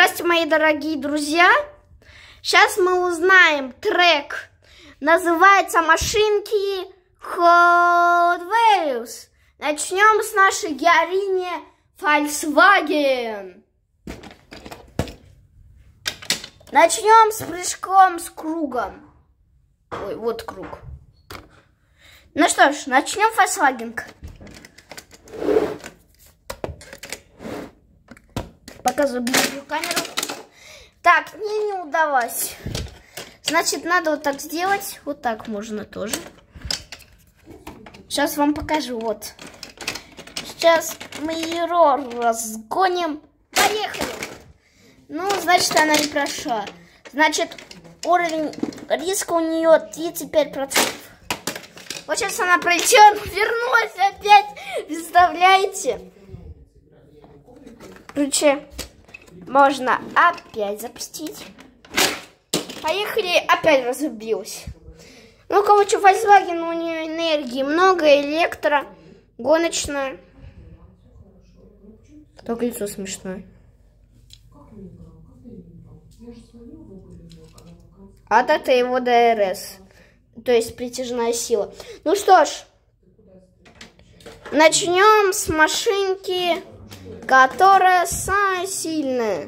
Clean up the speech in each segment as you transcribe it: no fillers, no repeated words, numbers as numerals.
Здравствуйте, мои дорогие друзья! Сейчас мы узнаем трек. Называется машинки Hot Wheels. Начнем с нашей героини Volkswagen. Начнем с прыжком с кругом. Ой, вот круг. Ну что ж, начнем Volkswagen. Показываю ближнюю камеру. Так, мне не удалось. Значит, надо вот так сделать. Вот так можно тоже. Сейчас вам покажу. Вот. Сейчас мы ее разгоним. Поехали. Ну, значит, она не прошла. Значит, уровень риска у нее 35%. Вот сейчас она пролетела, вернулась опять. Представляете? Короче, можно опять запустить. Поехали, опять разубилась. Ну, короче, Volkswagen, у нее энергии много, электро, гоночная. Только лицо смешное. А это его ДРС, то есть притяжная сила. Ну что ж, начнем с машинки, которая самая сильная.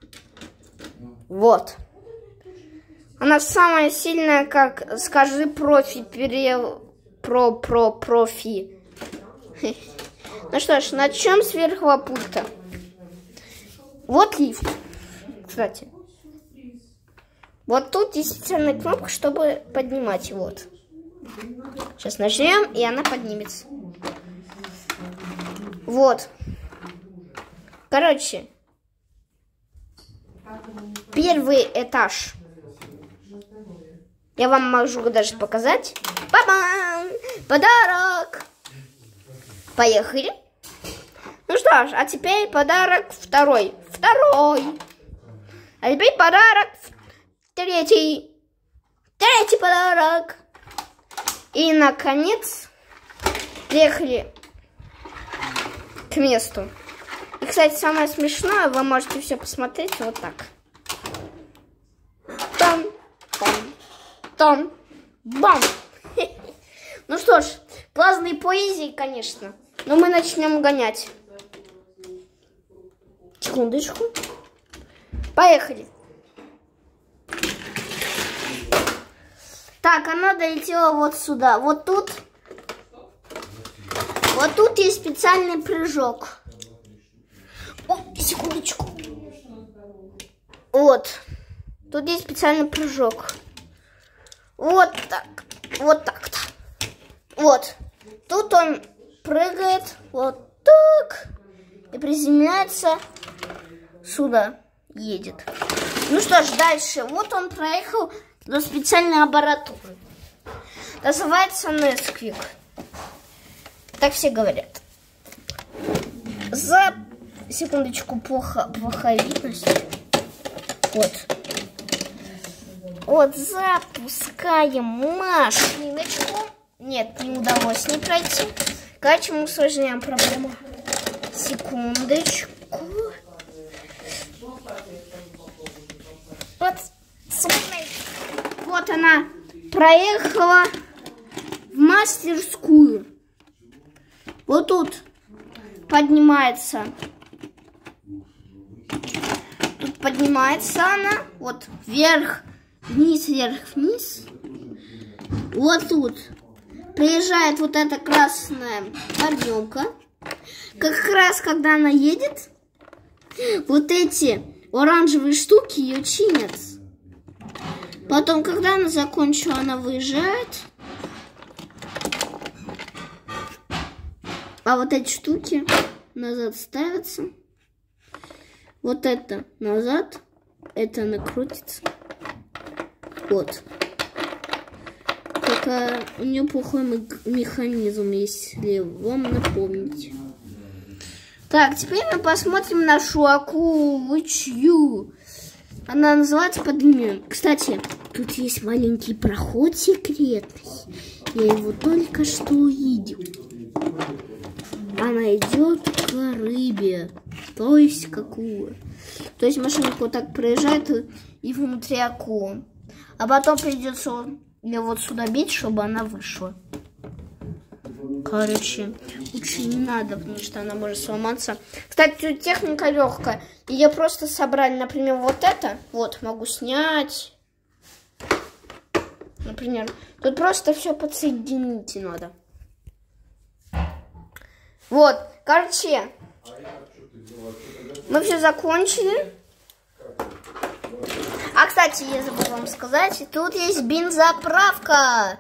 Вот. Она самая сильная, как скажи профи, профи. Ну что ж, начнем с верхнего пульта. Вот лифт, кстати. Вот тут действительно кнопка, чтобы поднимать. Вот. Сейчас нажмем, и она поднимется. Вот. Короче, первый этаж. Я вам могу даже показать. Ба-бам! Подарок! Поехали. Ну что ж, а теперь подарок второй. А теперь подарок третий. Третий подарок. И, наконец, приехали к месту. И, кстати, самое смешное, вы можете все посмотреть вот так. Там, бам. Ну что ж, плазные поэзии, конечно. Но мы начнем гонять. Секундочку. Поехали. Так, она долетела вот сюда. Вот тут есть специальный прыжок. О, секундочку. Вот. Тут есть специальный прыжок. Вот так. Вот так-то. Вот. Тут он прыгает вот так. И приземляется сюда. Едет. Ну что ж, дальше. Вот он проехал до специальной аппаратуры. Называется Nesquik. Так все говорят. За секундочку, плохая видность. Вот. Вот, запускаем машиночку. Нет, не удалось не пройти. Короче, мы усложняем проблему. Секундочку. Вот, вот она проехала в мастерскую. Вот тут поднимается. Тут поднимается она. Вот вверх, вниз, вверх, вниз. Вот тут приезжает вот эта красная подъемка. Как раз когда она едет, вот эти оранжевые штуки ее чинят. Потом, когда она закончила, она выезжает. А вот эти штуки назад ставятся. Вот это назад. Это накрутится. Вот. Только у нее плохой механизм, если вам напомнить. Так, теперь мы посмотрим нашу акулочью. Она называется Подъем. Кстати, тут есть маленький проход секретный. Я его только что увидел. Она идет к рыбе. То есть какую? То есть машинка вот так проезжает и внутри акулу. А потом придется ее вот сюда бить, чтобы она вышла. Короче, лучше не надо, потому что она может сломаться. Кстати, техника легкая. Ее просто собрали, например, вот это. Вот, могу снять. Например, тут просто все подсоединить надо. Вот, короче, мы все закончили. А, кстати, я забыла вам сказать, тут есть бензоправка.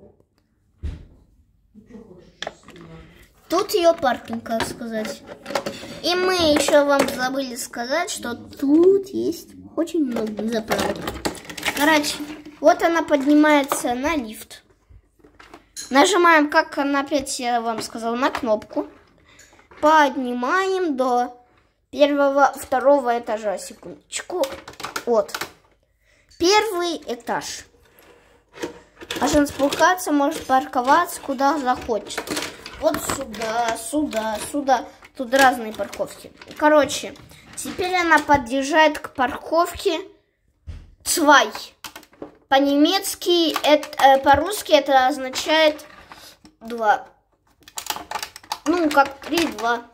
Тут ее паркинг, как сказать. И мы еще вам забыли сказать, что тут есть очень много бензоправок. Короче, вот она поднимается на лифт. Нажимаем, как опять я вам сказала, на кнопку. Поднимаем до второго этажа. Секундочку. Вот. Первый этаж. Можно спускаться, может парковаться, куда захочет. Вот сюда, сюда, сюда. Тут разные парковки. Короче, теперь она подъезжает к парковке Цвай. По-немецки, по-русски это означает 2. Ну, как 3, 2.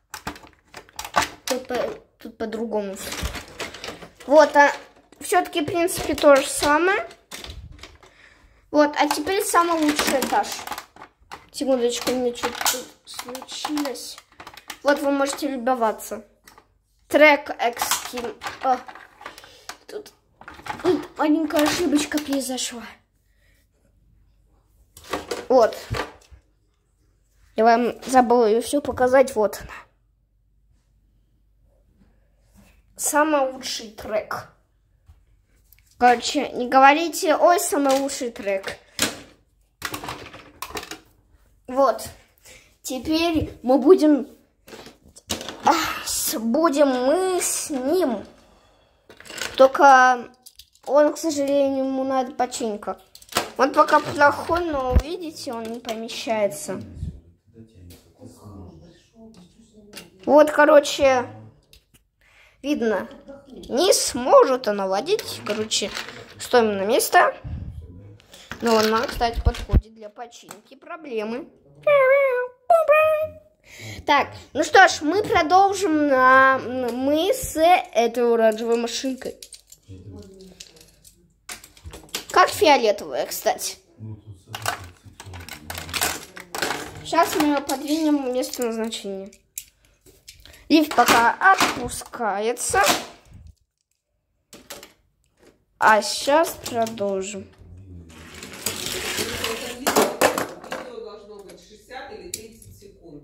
Тут по-другому. Вот, а все-таки, в принципе, то же самое. Вот, а теперь самый лучший этаж. Секундочку, мне что-то случилось. Вот, вы можете любоваться. Трек Экским. Тут маленькая ошибочка произошла. Вот. Я вам забыла ее все показать. Вот она. Самый лучший трек. Короче, не говорите, ой, самый лучший трек. Вот. Теперь мы будем мы с ним. Только он, к сожалению, ему надо починка. Он пока плохой, но видите, он не помещается. Вот, короче, видно, не сможет она водить. Короче, стоим на место. Но она, кстати, подходит для починки. Проблемы. Так, ну что ж, мы продолжим мы с этой оранжевой машинкой. Как фиолетовая, кстати. Сейчас мы ее подвинем в место назначения. Лифт пока отпускается. А сейчас продолжим. Видео должно быть 60 или 30 секунд.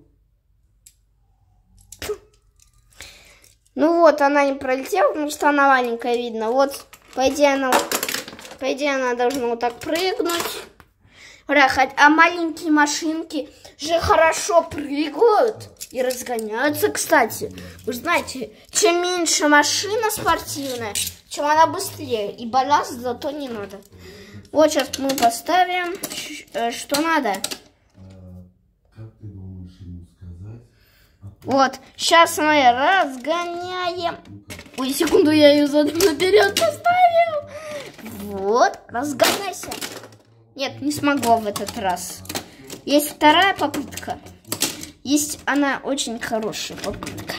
Ну вот, она не пролетела, потому что она маленькая, видно. Вот, по идее, она должна вот так прыгнуть. А маленькие машинки же хорошо прыгают и разгоняются, кстати. Вы знаете, чем меньше машина спортивная, чем она быстрее. И балласт зато не надо. Вот сейчас мы поставим, что надо. Как ты думаешь ему сказать? Вот, сейчас мы разгоняем. Ой, секунду, я ее задом наперед поставил. Вот, разгоняйся. Нет, не смогла в этот раз. Есть вторая попытка. Есть она очень хорошая попытка.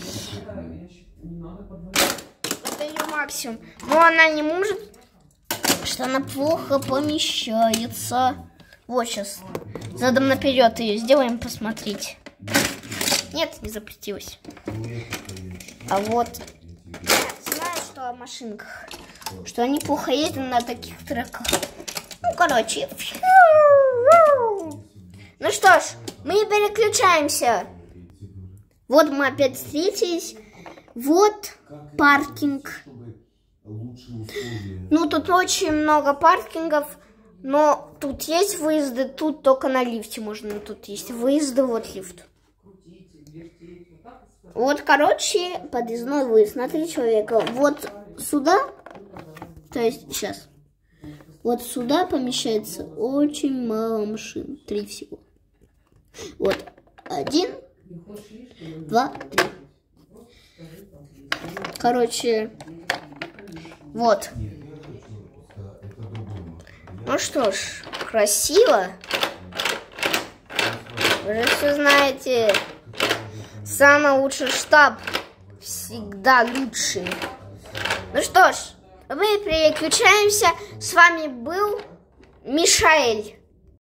Это ее максимум. Но она не может, что она плохо помещается. Вот сейчас задом наперед ее сделаем, посмотреть. Нет, не запустилась. А вот я знаю, что о машинках, что они плохо ездят на таких треках. Ну, короче. Ну что ж, мы переключаемся. Вот мы опять встретились. Вот паркинг. Ну, тут очень много паркингов. Но тут есть выезды, тут только на лифте можно. Тут есть выезды, вот лифт. Вот, короче, подъездной выезд на 3 человека. Вот сюда, то есть сейчас, вот сюда помещается очень мало машин. 3 всего. Вот, 1, 2, 3. Короче, вот. Ну что ж, красиво. Вы же все знаете, самый лучший штаб всегда лучший. Ну что ж, мы переключаемся. С вами был Мишаэль.